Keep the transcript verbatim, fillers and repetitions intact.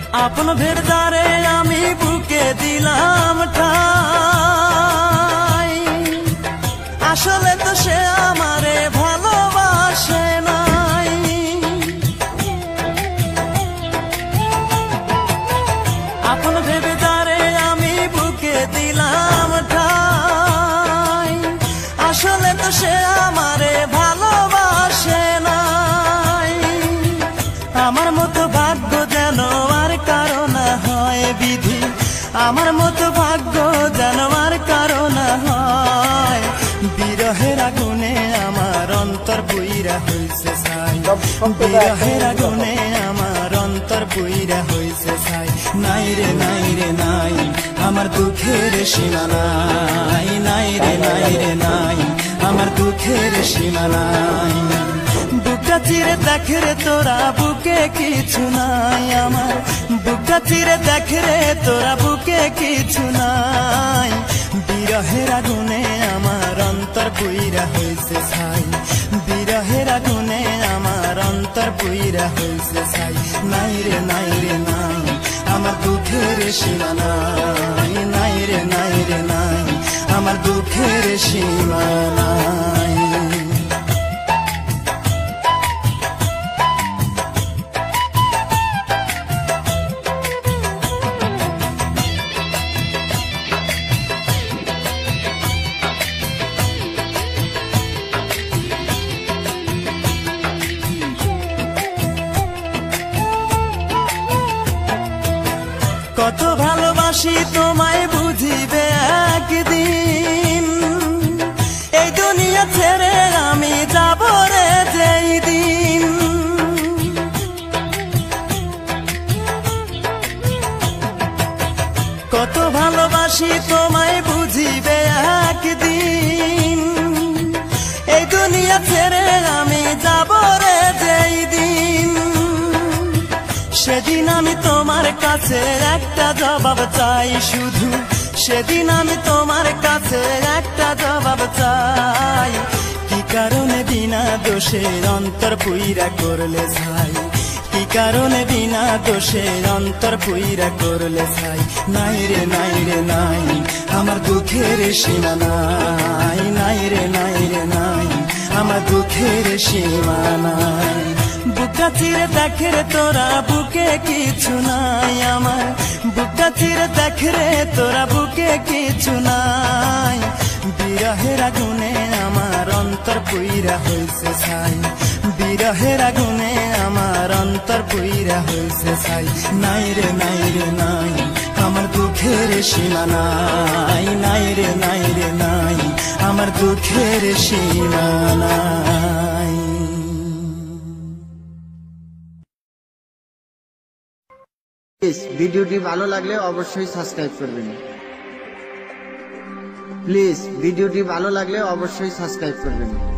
আপন ভেড়দারে আমি বুকে দিলাম ঠাই, আসলে তো সে আমারে ভালোবাসে নাই। আপন ভেড়দারে আমি বুকে দিলাম ঠাই, আসলে তো সে আমারে ভালোবাসে নাই। আমার মতো ভাগ্য যেন আর কারো না হয় বিধি, আমার মতো ভাগ্য যেন আর কারো না হয়। বিরহের আগুনে আমার অন্তর পুইরা হইছে ছাই, বিরহের আগুনে আমার অন্তর পুইরা হইছে ছাই। নাই রে নাই রে নাই আমার দুঃখের সীমা নাই, নাই রে নাই রে নাই আমার দুঃখের সীমা নাই। বুকটা চিরে দেখে রে তোরা বুকে কিছু নাই আমার, বুকটা চিরে দেখে রে তোরা বুকে কিছু নাই। বিরহের আগুনে আমার অন্তর পুইরা হইছে ছাই, বিরহের আগুনে আমার অন্তর পুইরা হইছে ছাই। নাই রে নাই রে নাই আমার দুঃখের সীমা নাই, নাই রে নাই রে নাই আমার দুঃখের সীমা নাই। কত ভালোবাসি তোমায় বুঝিবে একদিন, এই দুনিয়া ছেড়ে আমি যাব রে যেই দিন। কত ভালোবাসি তোমায় বুঝিবে একদিন, এই দুনিয়া ছেড়ে আমি যাব রে যেই দিন। সেদিন আমি তোমার কাছে একটা জবাব চাই শুধু, সেদিন আমি তোমার কাছে একটা জবাব চাই। কি কারণে বিনা দোষে অন্তর পুইরা করলে ছাই, কি কারণে বিনা দোষে অন্তর পুইরা করলে ছাই। নাই রে নাই রে নাই আমার দুঃখের সীমা নাই, নাই রে নাই রে নাই আমার দুঃখের সীমা নাই। বুকটা চিরে দেখে রে তোরা বুকে কিছু নাই আমার, বুকটা চিরে দেখে রে তোরা বুকে কিছু নাই। বিরহের আগুনে আমার অন্তর পুইরা হইছে ছাই, বিরহের আগুনে আমার অন্তর পুইরা হইছে ছাই। নাই রে নাই রে নাই আমার দুঃখের সীমা নাই, নাই রে নাই রে নাই আমার দুঃখের সীমা নাই। প্লিজ ভিডিওটি ভালো লাগলে অবশ্যই সাবস্ক্রাইব করবেন, প্লিজ ভিডিওটি ভালো লাগলে অবশ্যই সাবস্ক্রাইব করবেন।